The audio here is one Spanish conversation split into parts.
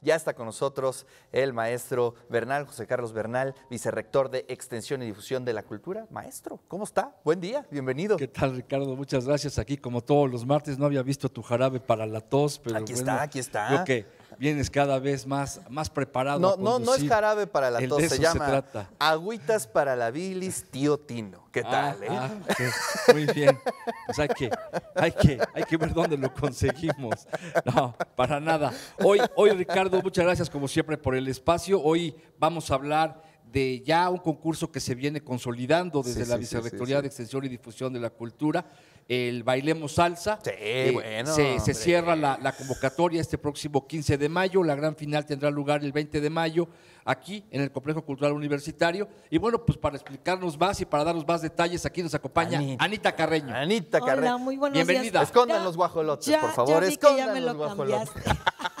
Ya está con nosotros el maestro Bernal, José Carlos Bernal, vicerrector de Extensión y Difusión de la Cultura. Maestro, ¿cómo está? Buen día, bienvenido. ¿Qué tal, Ricardo? Muchas gracias. Aquí, como todos los martes, no había visto tu jarabe para la tos, pero Aquí bueno, está. Creo que vienes cada vez más preparado. No es jarabe para la tos, se llama trata. Agüitas para la bilis, tío Tino. ¿Qué tal, Okay. Muy bien. Pues hay que ver dónde lo conseguimos. No, para nada. Hoy, Ricardo, muchas gracias como siempre por el espacio. Hoy vamos a hablar de ya un concurso que se viene consolidando desde la Vicerrectoría de Extensión y Difusión de la Cultura, el Bailemos Salsa. Se cierra la convocatoria este próximo 15 de mayo, la gran final tendrá lugar el 20 de mayo, aquí en el Complejo Cultural Universitario. Y bueno, pues para explicarnos más y para darnos más detalles, aquí nos acompaña Anita Carreño. Anita Carreño. Hola, muy buenos Bienvenida. días. Escondan los guajolotes, por favor. Ya vi que ya me lo guajolotes. cambiaste.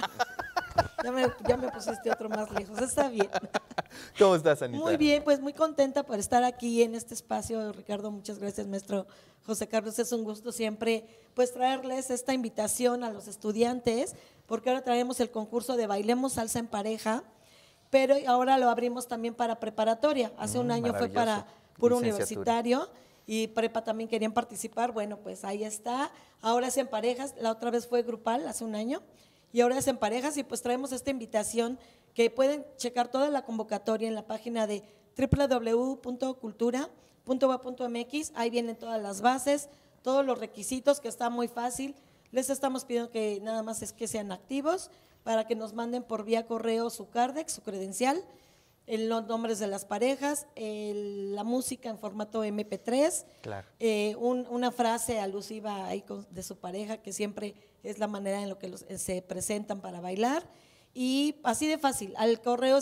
Ya me pusiste otro más lejos, está bien. ¿Cómo estás, Anita? Muy bien, pues muy contenta por estar aquí en este espacio, Ricardo. Muchas gracias, maestro José Carlos. Es un gusto siempre pues traerles esta invitación a los estudiantes, porque ahora traemos el concurso de Bailemos Salsa en Pareja, pero ahora lo abrimos también para preparatoria. Hace un año fue para puro universitario y prepa también querían participar. Bueno, pues ahí está. Ahora es en parejas, la otra vez fue grupal hace un año. Y ahora es en parejas y pues traemos esta invitación que pueden checar toda la convocatoria en la página de www.cultura.ua.mx. Ahí vienen todas las bases, todos los requisitos, que está muy fácil. Les estamos pidiendo que nada más es que sean activos para que nos manden por vía correo su CARDEX, su credencial, los nombres de las parejas, la música en formato MP3, claro. Una frase alusiva ahí de su pareja, que siempre es la manera en la que se presentan para bailar, y así de fácil, al correo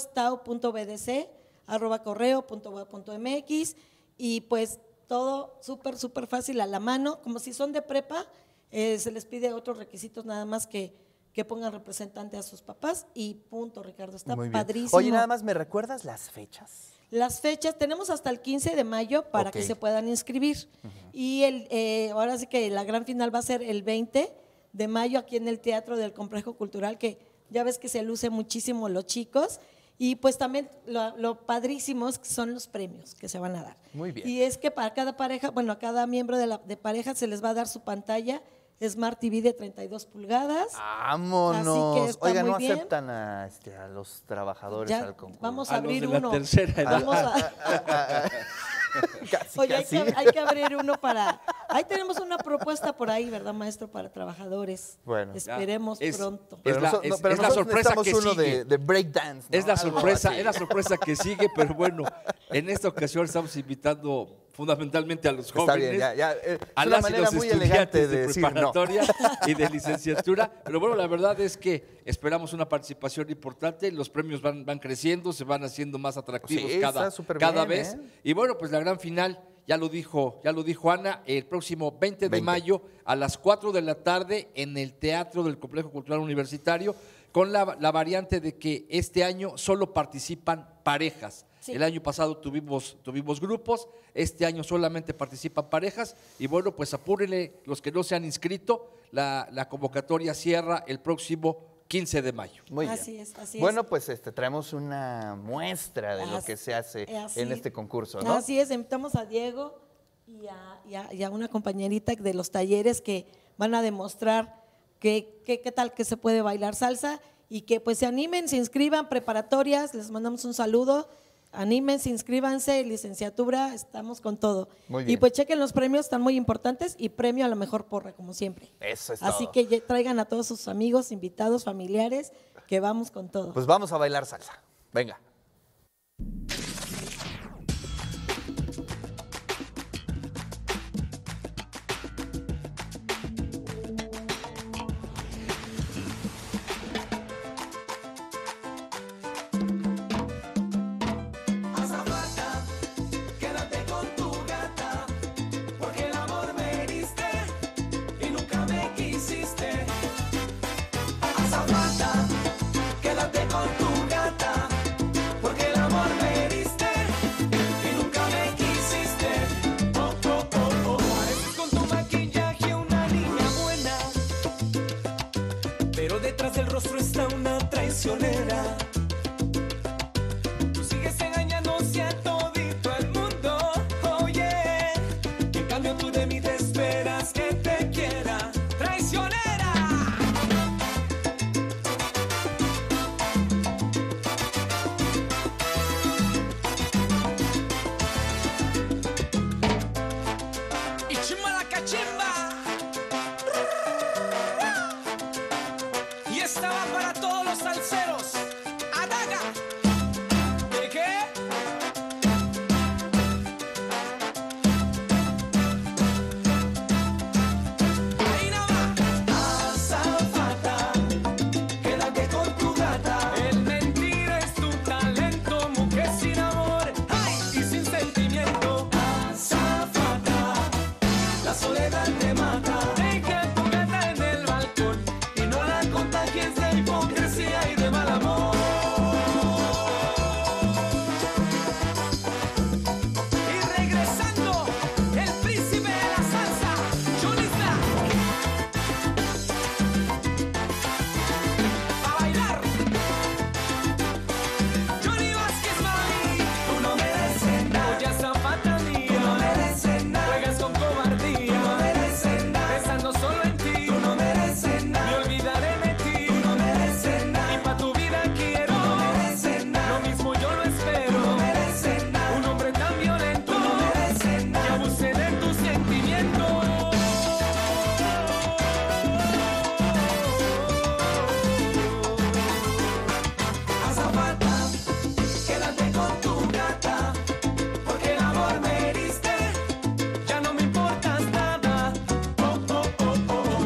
stau.bdc@correo.ua.mx, y pues todo súper fácil a la mano. Como si son de prepa, se les pide otros requisitos, nada más que pongan representante a sus papás y punto, Ricardo, está padrísimo. Oye, nada más, ¿me recuerdas las fechas? Las fechas, tenemos hasta el 15 de mayo para que se puedan inscribir. Y ahora sí que la gran final va a ser el 20 de mayo aquí en el Teatro del Complejo Cultural, que ya ves que se luce muchísimo los chicos. Y pues también lo padrísimos son los premios que se van a dar. Muy bien. Y es que para cada pareja, bueno, a cada miembro de pareja se les va a dar su pantalla Smart TV de 32 pulgadas. ¡Vámonos! Así que está Oiga, muy ¿no bien. aceptan a los trabajadores Ya, al concurso? vamos a abrir los de uno. la tercera edad. Vamos Oye, hay que abrir uno para… Ahí tenemos una propuesta por ahí, ¿verdad, maestro? Para trabajadores. Bueno. Esperemos pronto. Pero Es la sorpresa que uno sigue. de breakdance, ¿no? Es la Algo sorpresa, así. es la sorpresa que sigue, pero bueno, en esta ocasión estamos invitando fundamentalmente a los jóvenes, Está bien, a es una las y manera los muy estudiantes elegante de decir no. preparatoria y de licenciatura. Pero bueno, la verdad es que esperamos una participación importante, los premios van creciendo, se van haciendo más atractivos Sí, cada bien, vez. Y bueno, pues la gran final, ya lo dijo Ana, el próximo 20 de mayo a las 4 de la tarde en el Teatro del Complejo Cultural Universitario, con la variante de que este año solo participan parejas. Sí. El año pasado tuvimos grupos, este año solamente participan parejas y bueno, pues apúrenle los que no se han inscrito, la convocatoria cierra el próximo 15 de mayo. Muy bien. Así es. Bueno, pues traemos una muestra de lo que se hace en este concurso, ¿no? Así es, invitamos a Diego y a una compañerita de los talleres que van a demostrar qué tal que se puede bailar salsa y que pues se animen, se inscriban, preparatorias, les mandamos un saludo. Anímense, inscríbanse, licenciatura, estamos con todo. Muy bien. Y pues chequen los premios, están muy importantes, y premio a la mejor porra, como siempre. Eso es Así todo. que traigan a todos sus amigos, invitados, familiares, que vamos con todo. Pues vamos a bailar salsa. Venga. Quédate con tu gata, traicionera. Tú sigues engañándose a todito el mundo, oye. En cambio tú de mí te esperas que te quiera, traicionera. Y chimba la cachimba. Y esta va para todos los salseros. ¡Adaga! ¿De qué? Ahí no va. Azafata, quédate con tu gata. El mentira es tu talento, mujer sin amor, ¡ay! Y sin sentimiento. Azafata, la soledad te mata. Deja tu gata en el balcón y no la contagies de hipocresía y de mal amor. Y regresando, el príncipe de la salsa, Johnny Black. A bailar. Johnny Vázquez, mami. Tú no mereces nada. Oye, Zapata mía. Tú no mereces nada. Juegas con cobardía. Tú no mereces nada. Pensando solo en ti. Tú no mereces nada. Me olvidaré de ti. Tú no mereces nada. Y pa' tu vida quiero. Tú no mereces nada. Lo mismo yo lo espero. Tú no mereces nada. Un hombre tan violento. Tú no mereces nada. Que abuse de tus sentimientos. Azafata, quédate con tu gata, porque el amor me heriste, ya no me importas nada. Oh, oh, oh, oh.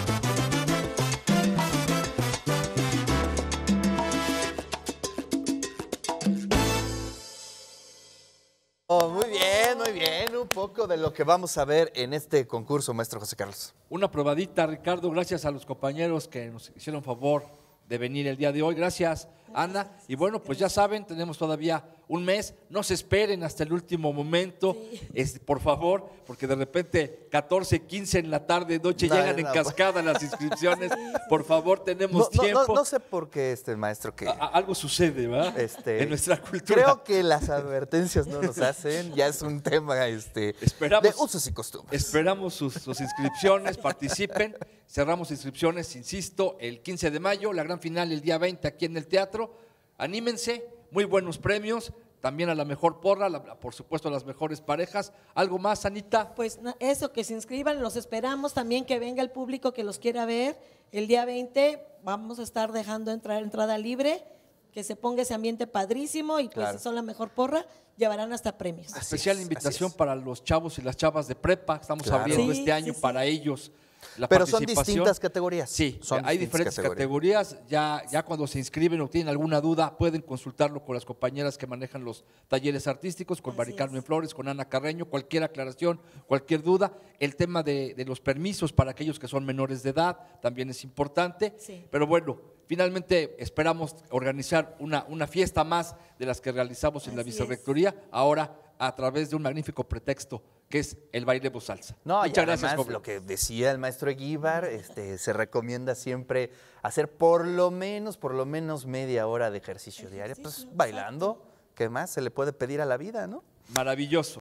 Oh, muy bien, un poco de lo que vamos a ver en este concurso, maestro José Carlos. Una probadita, Ricardo, gracias a los compañeros que nos hicieron favor de venir el día de hoy. Gracias, Ana. Y bueno, pues ya saben, tenemos todavía un mes. No se esperen hasta el último momento, por favor, porque de repente 14, 15 en la tarde, noche, No, llegan en no, cascada las inscripciones. Por favor, tenemos tiempo. No sé por qué maestro que Algo sucede, ¿verdad? En nuestra cultura. creo que las advertencias no nos hacen, ya es un tema de usos y costumbres. Esperamos sus inscripciones, participen. Cerramos inscripciones, insisto, el 15 de mayo, la gran final el día 20 aquí en el teatro. Anímense, muy buenos premios, también a la mejor porra, por supuesto a las mejores parejas. ¿Algo más, Anita? Pues eso, que se inscriban, los esperamos también, que venga el público que los quiera ver. El día 20 vamos a estar dejando entrada libre, que se ponga ese ambiente padrísimo y pues Claro. si son la mejor porra, llevarán hasta premios. Especial es, invitación así es. para los chavos y las chavas de prepa. Estamos Claro. abriendo Sí, este año sí, sí. para ellos la Pero son participación. distintas categorías. Sí, Son hay distintas diferentes categorías. Ya cuando se inscriben o tienen alguna duda, pueden consultarlo con las compañeras que manejan los talleres artísticos, con Así Mari Carmen es. Flores, con Ana Carreño. Cualquier aclaración, cualquier duda. El tema de los permisos para aquellos que son menores de edad también es importante. Sí. Pero bueno, finalmente esperamos organizar una fiesta más de las que realizamos en la Así es. vicerrectoría, ahora a través de un magnífico pretexto que es el Bailemos Salsa. No, y Muchas gracias, además, joven. lo que decía el maestro Eguíbar, se recomienda siempre hacer por lo menos media hora de ejercicio diario, pues Ejercicio, bailando, ¿qué más se le puede pedir a la vida, no? Maravilloso.